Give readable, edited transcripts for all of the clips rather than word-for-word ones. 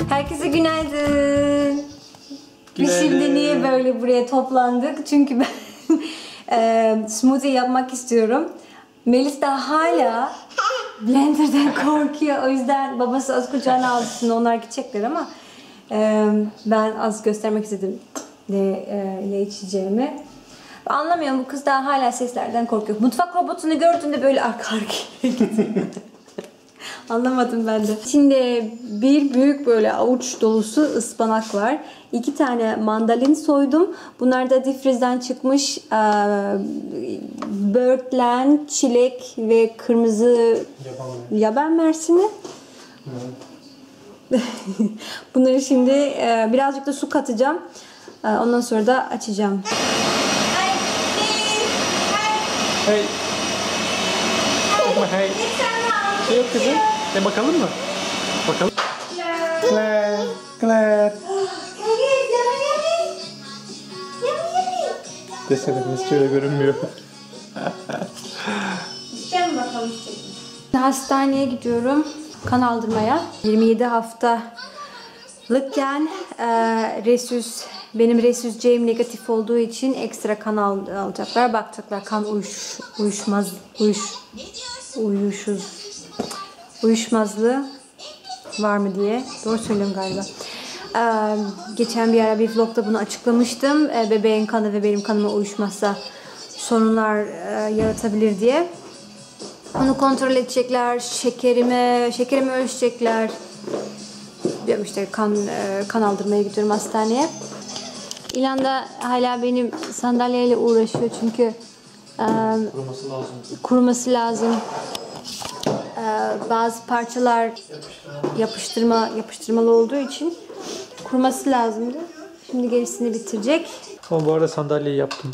Herkese günaydın. Biz şimdi niye böyle buraya toplandık? Çünkü ben smoothie yapmak istiyorum. Melis daha hala blenderdan korkuyor. O yüzden babası az kucağına alsın. Onlar gidecekler ama ben az göstermek istedim ne içeceğimi. Anlamıyorum, bu kız daha hala seslerden korkuyor. Mutfak robotunu gördüğünde böyle arka arkaya gidiyor. Anlamadım ben de. Şimdi bir büyük böyle avuç dolusu ıspanak var. 2 tane mandalin soydum. Bunlar da difrizden çıkmış böğürtlen, çilek ve kırmızı yaban mersini. Bunları şimdi birazcık da su katacağım. Ondan sonra da açacağım. Hey. Hey. Şey yok kızım. Bakalım mı? Bakalım. Claire. Claire. Desene hiç öyle görünmüyor. İçeceğim bakalım. Hastaneye gidiyorum. Kan aldırmaya. 27 haftalıkken benim resüsceğim negatif olduğu için ekstra kan alacaklar. Bakacaklar kan uyuşmazlığı var mı diye. Doğru söylüyorum galiba. Geçen bir ara bir vlogda bunu açıklamıştım. Bebeğin kanı ve benim kanıma uyuşmazsa sorunlar yaratabilir diye. Onu kontrol edecekler. Şekerimi ölçecekler. İşte kan aldırmaya gidiyorum hastaneye. İlan da hala benim sandalyeyle uğraşıyor çünkü kuruması lazım. Bazı parçalar yapıştırmalı olduğu için kuruması lazımdı. Şimdi gerisini bitirecek. Ama bu arada sandalyeyi yaptım.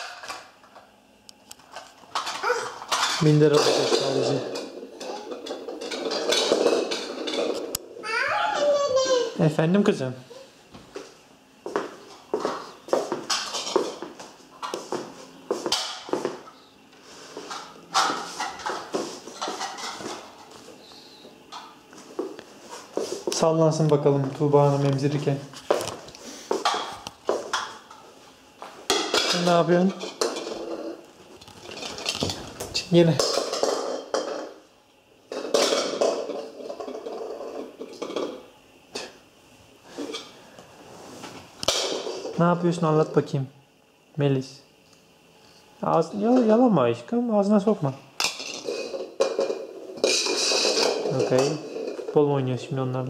Minder alacak sadece. Efendim kızım. Sallansın bakalım Tuğba Hanım emzirirken. Sen ne yapıyorsun? Yine. Ne yapıyorsun, anlat bakayım. Melis. Yalama aşkım, ağzına sokma. Okay. Futbol mu oynuyoruz şimdi onlarla?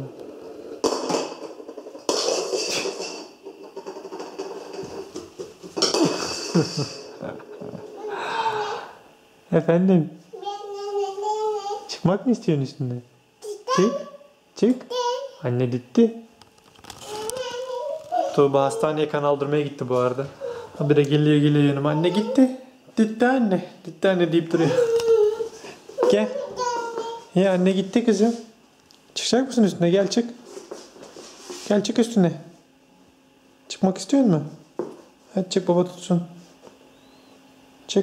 Efendim? Çıkmak mı istiyorsun üstünde? Çık. Çık. Anne gitti. Tuğba hastaneye kan aldırmaya gitti bu arada. Bir de geliyor yanıma. Anne gitti. Gitti anne. Gitti anne deyip duruyor. Gel. Ya anne gitti kızım. Çıkacak mısın üstüne? Gel çık. Gel çık üstüne. Çıkmak istiyor musun? Hadi çık, baba tutsun. Çık.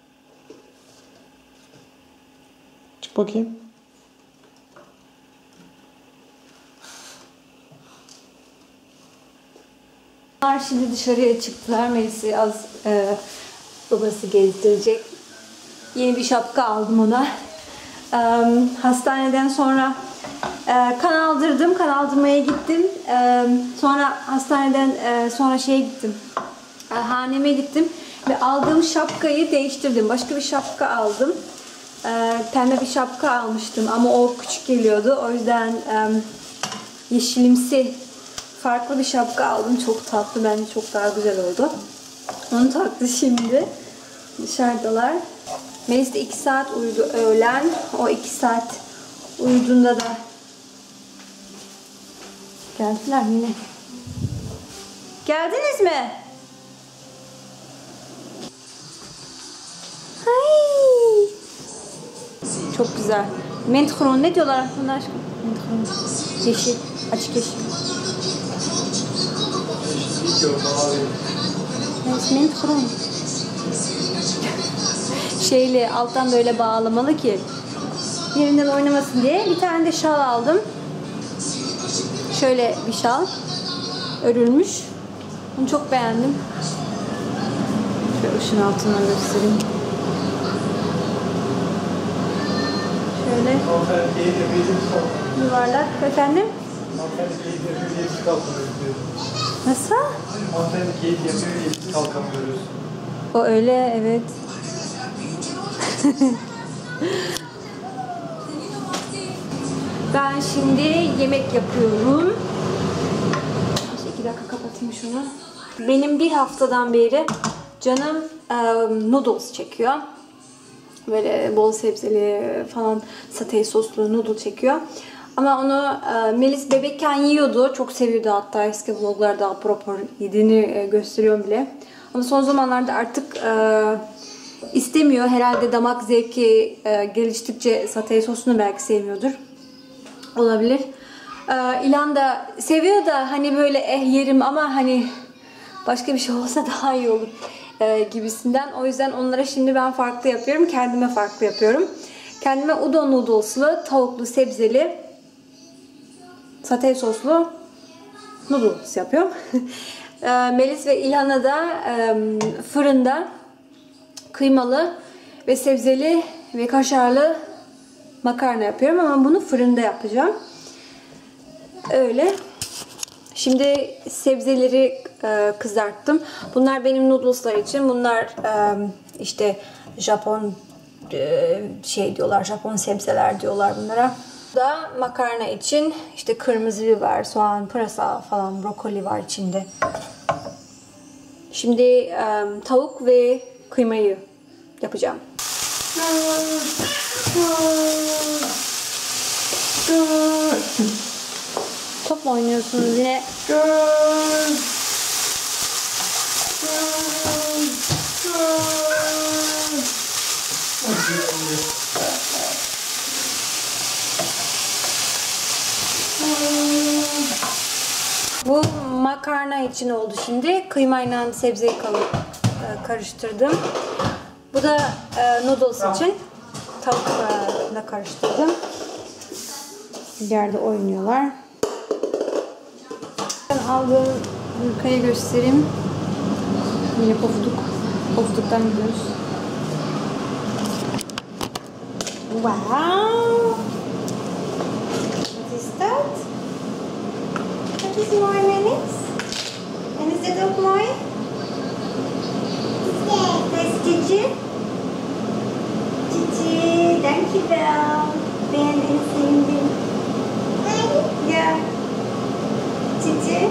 Çık bakayım. Şimdi dışarıya çıktılar. Melis'i babası gezdirecek. Yeni bir şapka aldım ona. Hastaneden sonra kan aldırdım. Kan aldırmaya gittim. Sonra hastaneden sonra gittim. Haneme gittim ve aldığım şapkayı değiştirdim. Başka bir şapka aldım. Pembe bir şapka almıştım ama o küçük geliyordu. O yüzden yeşilimsi farklı bir şapka aldım. Çok tatlı. Bence çok daha güzel oldu. Onu taktı şimdi. Dışarıdalar. Melis de 2 saat uyudu öğlen. O 2 saat uyuduğunda da geldiler yine. Geldiniz mi? Ay. Çok güzel. Menthron ne diyorlar bunlar? Menthron. Yeşil. Açık yeşil. Evet, menthron. Alttan böyle bağlamalı ki yerinden oynamasın diye. Bir tane de şal aldım. Şöyle bir şal örülmüş. Bunu çok beğendim. Şöyle ışın altından göstereyim. Şöyle yuvarlak. Efendim? Nasıl? O öyle, evet. Ben şimdi yemek yapıyorum. 2 dakika kapatayım şunu. Benim bir haftadan beri canım noodles çekiyor. Böyle bol sebzeli falan satay soslu noodle çekiyor. Ama onu Melis bebekken yiyordu. Çok seviyordu, hatta eski vloglarda proper yediğini gösteriyorum bile. Ama son zamanlarda artık istemiyor. Herhalde damak zevki geliştikçe satay sosunu belki sevmiyordur. Olabilir. İlan da seviyor da hani böyle yerim ama hani başka bir şey olsa daha iyi olur gibisinden. O yüzden onlara şimdi ben farklı yapıyorum. Kendime farklı yapıyorum. Kendime udon noodles'lı, tavuklu, sebzeli, satay soslu noodles yapıyorum. Melis ve İlhan'a da fırında kıymalı ve sebzeli ve kaşarlı makarna yapıyorum ama bunu fırında yapacağım. Öyle. Şimdi sebzeleri kızarttım. Bunlar benim noodleslar için. Bunlar işte Japon şey diyorlar, Japon sebzeler diyorlar bunlara. Bu da makarna için işte kırmızı biber, soğan, pırasa falan, brokoli var içinde. Şimdi tavuk ve kıymayı yapacağım. Top mu oynuyorsunuz yine? Bu makarna için oldu şimdi. Kıymayla sebzeyi karıştırdım. Bu da noodles için tavukla karıştırdım. İleride oynuyorlar. Ben aldığım hırkayı göstereyim. Yine pofuduk. Pofuduktan gidiyoruz. Wow! What is that? What is more Melis? And is it up more? That's Cici. Cici, thank you Belle. Ben en sevdiğim. Yeah. Cici.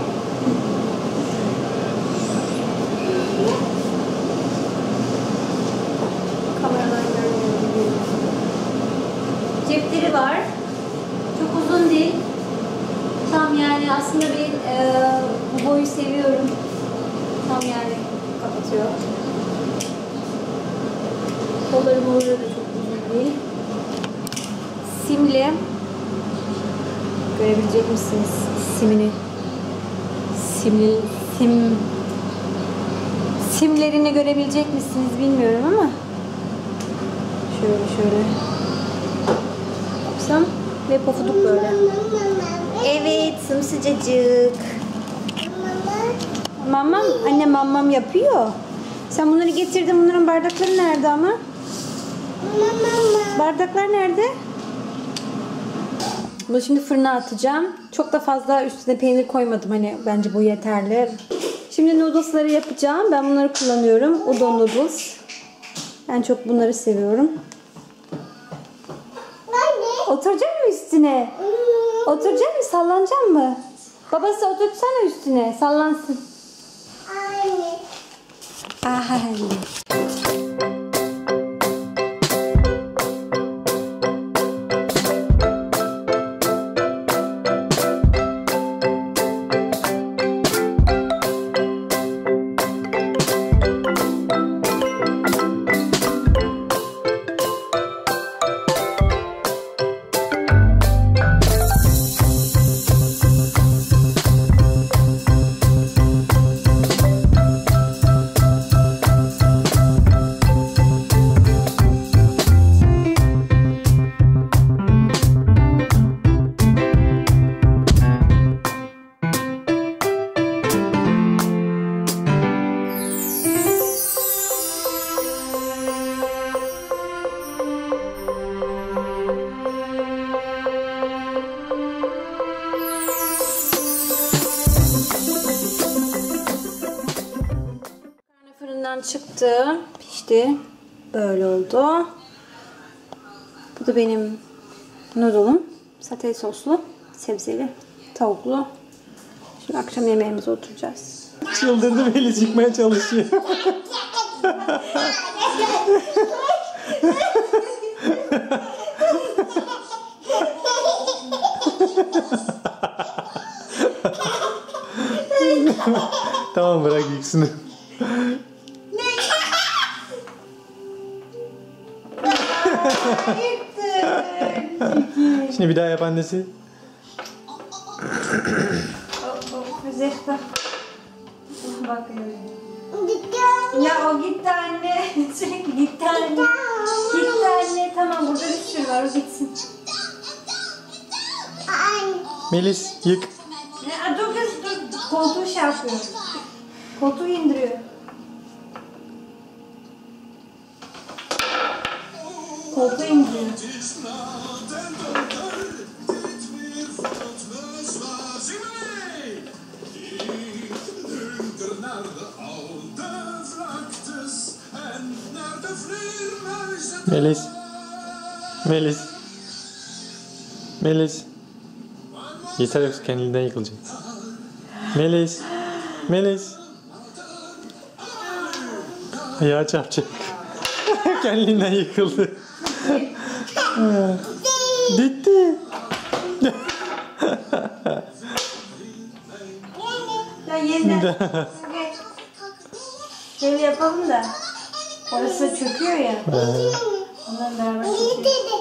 Kameradan görmüyorum. Cepleri var. Çok uzun değil. Tam yani aslında ben bu boyu seviyorum. Tam yani kapatıyor. Kolları da çok uzun değil. Simli. Görebilecek misiniz simini? Simlerini görebilecek misiniz bilmiyorum ama şöyle baksam ve pofuduk böyle. Evet, sımsıcacık. Mamam, anne mamam yapıyor. Sen bunları getirdin, bunların bardakları nerede ama? Bardaklar nerede? Bunu şimdi fırına atacağım. Çok da fazla üstüne peynir koymadım. Hani bence bu yeterli. Şimdi noodles'ları yapacağım. Ben bunları kullanıyorum. Udon noodles. Ben çok bunları seviyorum. Oturacak mı üstüne? Oturacak mı? Sallanacak mı? Babası oturtsana üstüne. Sallansın. Anne. çıktı. Pişti. Böyle oldu. Bu da benim noodle'um. Satay soslu, sebzeli, tavuklu. Şimdi akşam yemeğimize oturacağız. Çıldırdı, Melis yıkmaya çalışıyor. Tamam, bırak yıksın. Şimdi bir daha yap annesi. Zehra. Bakıyorum. Ya o gitti anne. Sürekli gitti anne. Gitti anne. Tamam, burada bir sürü var. O gitsin. Melis yık. Dur kız dur. Koltuğu şey yapıyor. Koltuğu indiriyor. Koltuğu indiriyor. Melis. Melis. Melis. Yeter, yoksa kendinden yıkılacak. Melis. Melis. Ayağı çarpacak. Kendinden yıkıldı. Gitti. Ya yeniden. Şöyle yapalım da. Orası çöküyor ya. Ondan beraber çöküyor.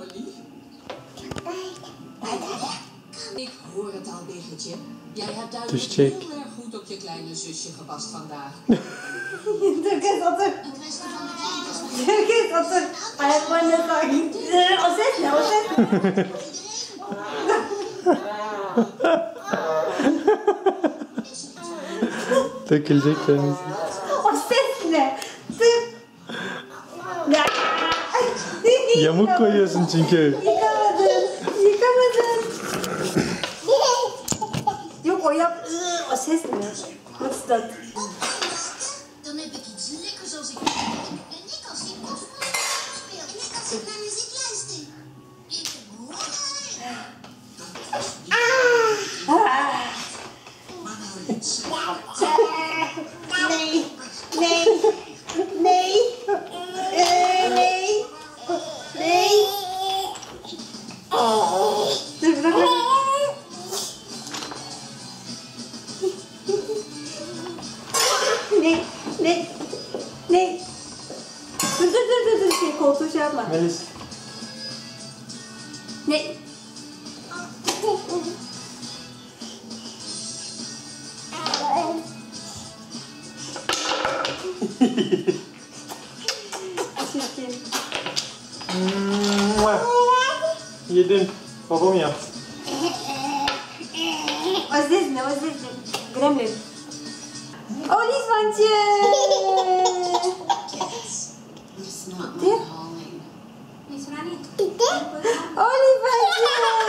Ik hoor het al, Biggetje. Jij hebt duidelijk Düşecek. heel erg goed op je kleine zusje gepast vandaag. Dur kız otur. Dur kız otur. Ayaklarına sakin. O ses ne? O ses ne? Dökülecek kendisi. O ses ne? Dur. Ya. Yamuk koyuyorsun çünkü. Yıkamadın. Yıkamadın. Yok, o yap. O ses ne? What's that? Dan heb ik iets lekkers als ik en ik als ik Bosman speel. En ik als ik naar muziek luister. Ik heb Nee. Nee. Nee. Nee. Nee. Dur bırak. Ne? Ne? Ne? Dur. Şey, koltuğu şey yapma. Melis. Ne? Çirkin. Yedim. Babam yaptı. O ses ne? O ses ne? Gremlin. Olifantje! It's not my calling. Olifantje!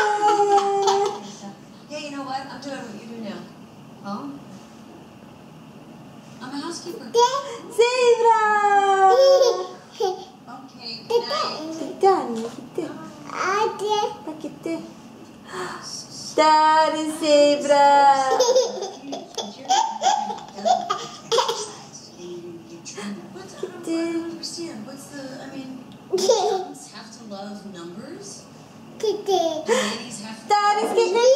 Hey, you know what? I'm doing what you do now. Huh? I'm a housekeeper. Zebra! Okay, good night. Gitti anne, gitti. Bak gitti. Dari zebra! Gitti. Understand? What's the? I mean, adults have to love numbers. Ladies have to. Dari gitti.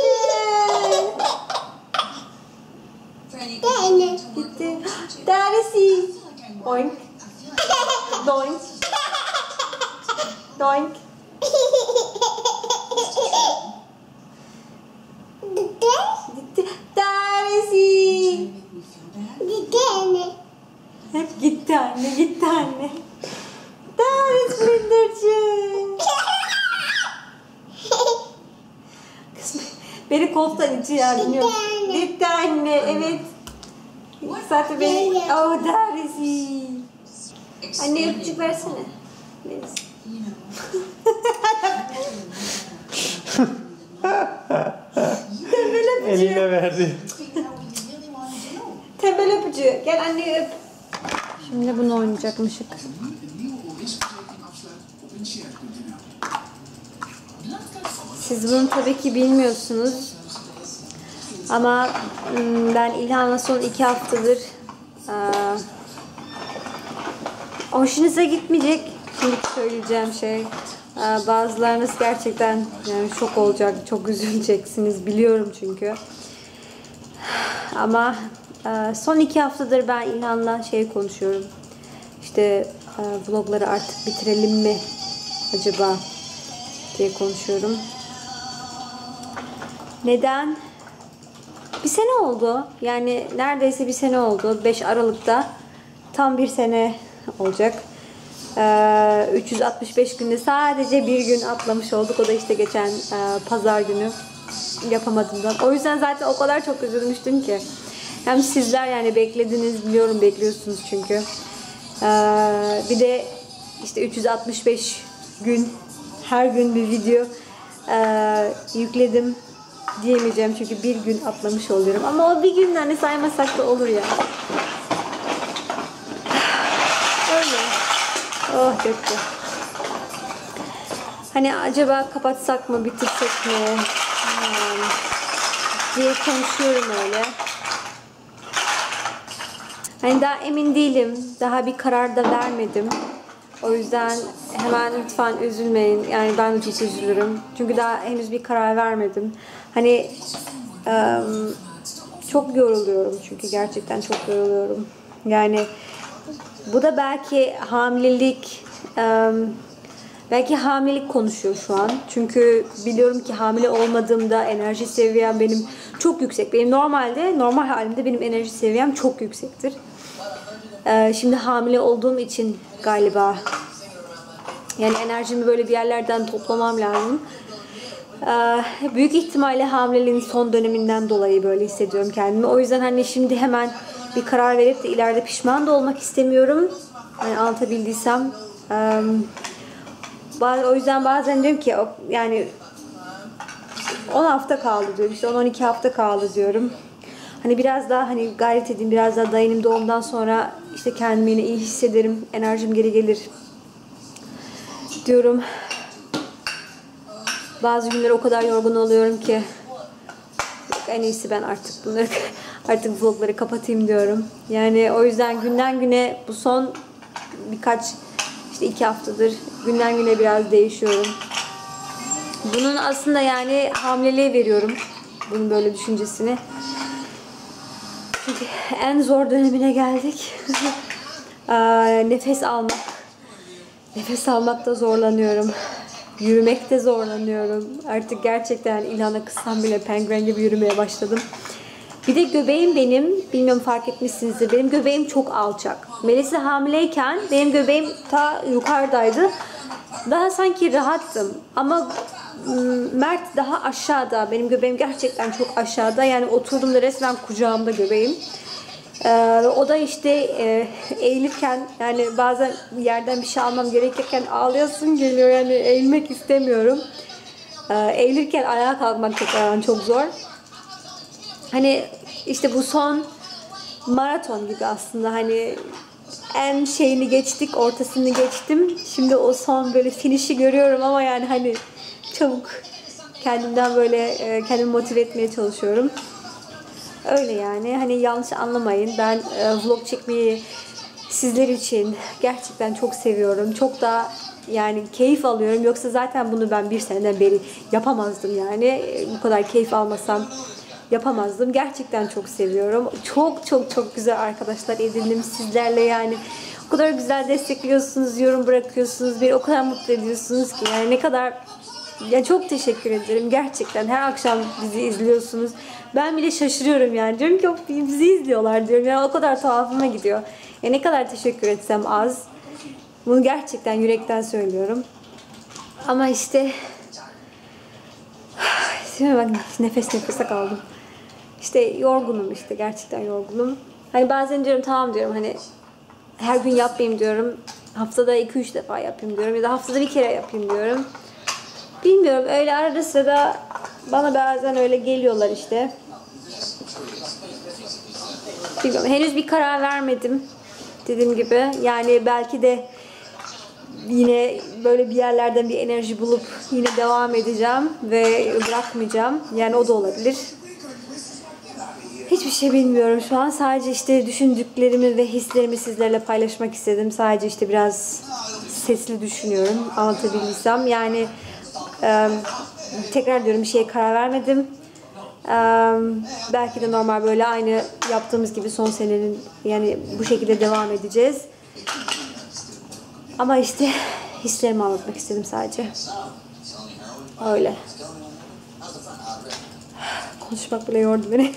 Franny, you need to work Gitti. with what you do. Darisi. Oink. I feel like Doink. Doink. Gitti. Darisi. you make me feel bad. Hep gitti anne, gitti anne. Daris Blinder'cığım. Kız beni koltuktan itiyor, bilmiyorum. Gitti anne, evet. Zaten beni... Oh Darisi. Anne öpücük versene. Melis. You Tembel öpücüğü. Eline verdi. know, figure out what you really want to do. Tembel öpücüğü. Gel anne öp. Şimdi bunu oynayacakmışık. Siz bunu tabii ki bilmiyorsunuz. Ama ben İlhan'la son 2 haftadır hoşunuza gitmeyecek. Şimdi söyleyeceğim şey. Bazılarınız gerçekten yani şok olacak, çok üzüleceksiniz biliyorum çünkü. Ama son 2 haftadır ben İlhan'la konuşuyorum. İşte vlogları artık bitirelim mi acaba diye konuşuyorum. Neden? Bir sene oldu. Yani neredeyse bir sene oldu. 5 Aralık'ta tam bir sene olacak. 365 günde sadece bir gün atlamış olduk. O da işte geçen pazar günü yapamadığımdan. O yüzden zaten o kadar çok üzülmüştüm ki. Hem sizler yani beklediniz, biliyorum bekliyorsunuz çünkü. Bir de işte 365 gün her gün bir video yükledim diyemeyeceğim çünkü bir gün atlamış oluyorum. Ama o bir gün hani saymasak da olur ya. Öyle. Oh çok güzel. Hani acaba kapatsak mı, bitirsek mi diye konuşuyorum öyle. Hani daha emin değilim. Daha bir karar da vermedim. O yüzden hemen lütfen üzülmeyin. Yani ben de çok üzülürüm. Çünkü daha henüz bir karar vermedim. Hani çok yoruluyorum çünkü gerçekten çok yoruluyorum. Yani bu da belki hamilelik konuşuyor şu an. Çünkü biliyorum ki hamile olmadığımda enerji seviyem benim çok yüksek. Benim normal halimde benim enerji seviyem çok yüksektir. Şimdi hamile olduğum için galiba yani enerjimi böyle bir yerlerden toplamam lazım. Büyük ihtimalle hamileliğin son döneminden dolayı böyle hissediyorum kendimi. O yüzden hani şimdi hemen bir karar verip de ileride pişman da olmak istemiyorum. Yani anlatabildiysem. O yüzden bazen diyorum ki yani 10 hafta kaldı diyorum. İşte 10-12 hafta kaldı diyorum. Hani biraz daha hani gayret edeyim, biraz daha dayanayım, doğumdan sonra işte kendimi yine iyi hissederim, enerjim geri gelir diyorum. Bazı günler o kadar yorgun oluyorum ki en iyisi ben artık vlogları kapatayım diyorum. Yani o yüzden günden güne bu son birkaç işte 2 haftadır günden güne biraz değişiyorum. Bunun aslında yani hamileliğe veriyorum bunun böyle düşüncesini. Çünkü en zor dönemine geldik. Nefes almakta zorlanıyorum. Yürümekte zorlanıyorum. Artık gerçekten İlhan'a kızsam bile penguen gibi yürümeye başladım. Bir de göbeğim benim, bilmiyorum fark etmişsinizdir, benim göbeğim çok alçak. Melisa hamileyken benim göbeğim ta yukarıdaydı. Daha sanki rahattım ama Mert daha aşağıda. Benim göbeğim gerçekten çok aşağıda. Yani oturduğumda resmen kucağımda göbeğim. O da işte eğilirken yani bazen yerden bir şey almam gerekirken ağlayasım geliyor. Yani eğilmek istemiyorum. Eğilirken ayağa kalkmak çok zor. Hani işte bu son maraton gibi aslında, hani en şeyini geçtik, ortasını geçtim. Şimdi o son böyle finişi görüyorum ama yani hani çabuk kendimden böyle kendimi motive etmeye çalışıyorum. Öyle yani. Hani yanlış anlamayın. Ben vlog çekmeyi sizler için gerçekten çok seviyorum. Çok da yani keyif alıyorum. Yoksa zaten bunu ben bir seneden beri yapamazdım yani. Bu kadar keyif almasam yapamazdım. Gerçekten çok seviyorum. Çok güzel arkadaşlar edindim sizlerle yani. O kadar güzel destekliyorsunuz, yorum bırakıyorsunuz. Beni o kadar mutlu ediyorsunuz ki. Yani ne kadar... Ya çok teşekkür ederim. Gerçekten her akşam bizi izliyorsunuz. Ben bile şaşırıyorum yani. Diyorum ki bizi izliyorlar diyorum. Yani o kadar tuhafıma gidiyor. Ne kadar teşekkür etsem az. Bunu gerçekten yürekten söylüyorum. Ama işte şimdi bak nefese kaldım. İşte yorgunum, işte gerçekten yorgunum. Hani bazen diyorum tamam diyorum, hani her gün yapmayayım diyorum. Haftada 2-3 defa yapayım diyorum. Ya da haftada bir kere yapayım diyorum. Bilmiyorum, öyle arada sırada bana bazen öyle geliyorlar işte. Bilmiyorum, henüz bir karar vermedim Dediğim gibi yani belki de yine böyle bir yerlerden bir enerji bulup yine devam edeceğim ve bırakmayacağım. Yani o da olabilir. Hiçbir şey bilmiyorum şu an. Sadece işte düşündüklerimi ve hislerimi sizlerle paylaşmak istedim. Sadece işte biraz sesli düşünüyorum. Anlatabilsem. Yani tekrar diyorum bir şeye karar vermedim. Belki de normal böyle aynı yaptığımız gibi son senenin yani bu şekilde devam edeceğiz. Ama işte hislerimi anlatmak istedim sadece. Öyle. Konuşmak bile yordu beni.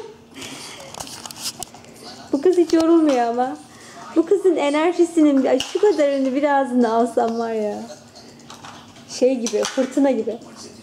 Bu kız hiç yorulmuyor ama. Bu kızın enerjisinin şu kadarını birazını alsam var ya. Şey gibi, fırtına gibi.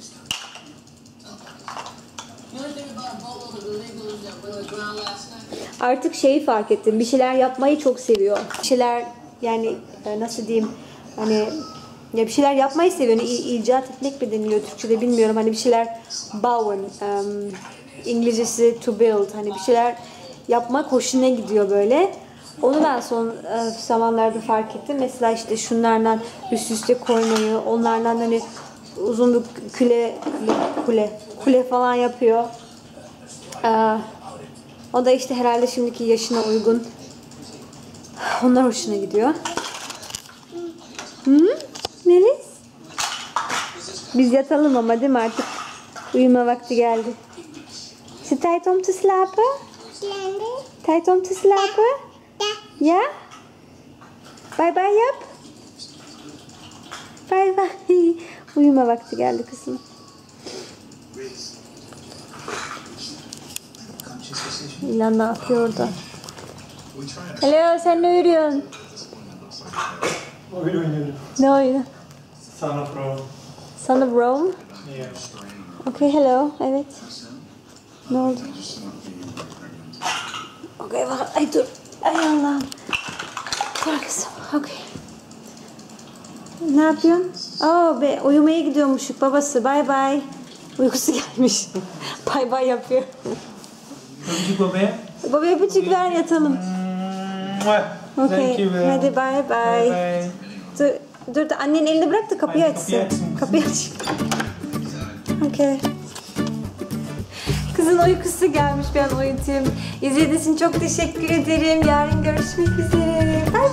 Artık şeyi fark ettim. Bir şeyler yapmayı çok seviyor. Bir şeyler yani nasıl diyeyim hani ya bir şeyler yapmayı seviyor. Yani icat etmek mi deniliyor Türkçe'de bilmiyorum. Hani bir şeyler bauen, İngilizcesi to build. Hani bir şeyler yapmak hoşuna gidiyor böyle. Onu ben son zamanlarda fark ettim. Mesela işte şunlardan üst üste koymayı, onlardan hani uzun bir kule falan yapıyor. O da işte herhalde şimdiki yaşına uygun. Onlar hoşuna gidiyor. Melis? Biz yatalım ama değil mi artık? Uyuma vakti geldi. Is het tijd om te slapen? Tijd om te slapen? Ja? Bye bye yap. Bye bye. Uyuma vakti geldi kızım. İlan ne yapıyor orada? Hello, sen ne uyuyorsun? Oyun oynuyorum. Ne oyunu? Son of Rome. Son of Rome? Yeah. Okay, hello. Evet. Ne oldu? Okay, bak. Ay dur. Ay Allah'ım. Dur kızım. Okay. Ne yapıyorsun? Oh be, uyumaya gidiyormuşuk babası. Bye bye. Uykusu gelmiş. Bye bye yapıyor. Öpücük babaya. Babaya öpücük ver yatalım. Okay. Hadi bye bye. Dur annenin elini bırak da kapıyı açsın. Kapıyı aç. Okay. Kızın uykusu gelmiş, ben uyutayım. İzlediğiniz için çok teşekkür ederim. Yarın görüşmek üzere. Bye.